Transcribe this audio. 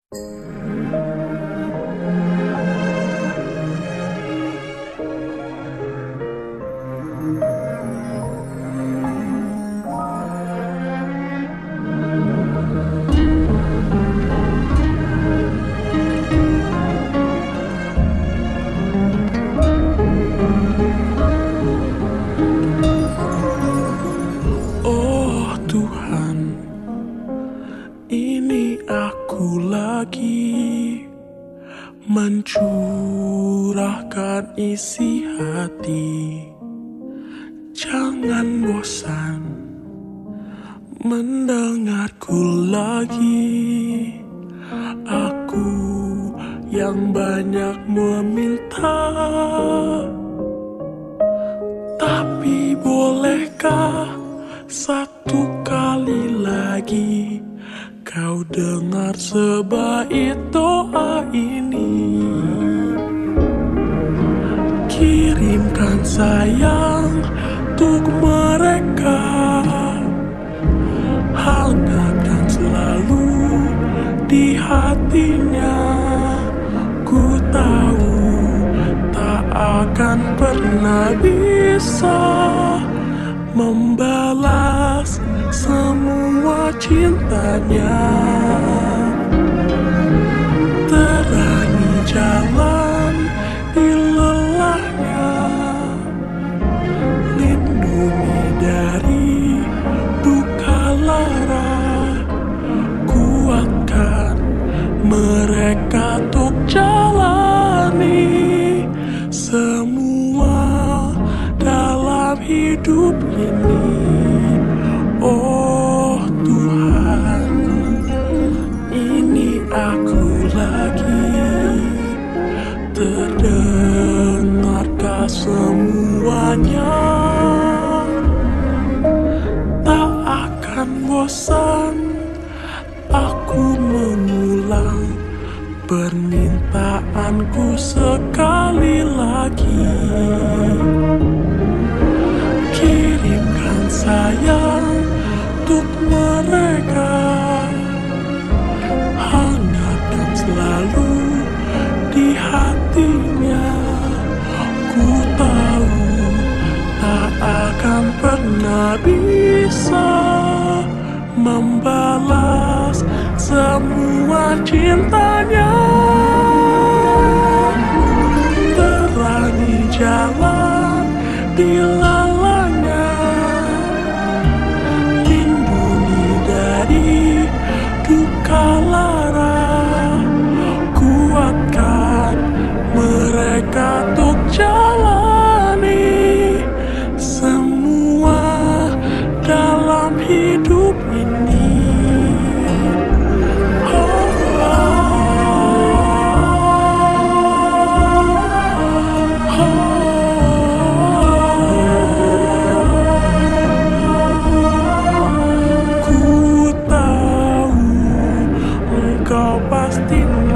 Oh Tuhan, ini aku lagi mencurahkan isi hati. Jangan bosan mendengarku lagi. Aku yang banyak meminta, tapi bolehkah satu kali lagi kau dengar sebaik doa ini? Kirimkan sayang untuk mereka, hangatkan selalu di hatinya. Ku tahu tak akan pernah bisa membalas semua cintanya. Terangi jalan di lelahnya, lindungi dari duka lara, kuatkan mereka untuk jalani semua dalam hidup ini. Oh Tuhan, ini aku lagi. Terdengarkah semuanya? Tak akan bosan aku mengulang permintaanku sekali lagi. Kirimkan sayang untuk mereka, hangatkan selalu di hatinya. Ku tahu tak akan pernah bisa membalas semua cintanya. Terangi jalan di lalanya, lindungi dari duka lara, kuatkan mereka untuk jalani semua dalam hidup ini. Ku tahu engkau pasti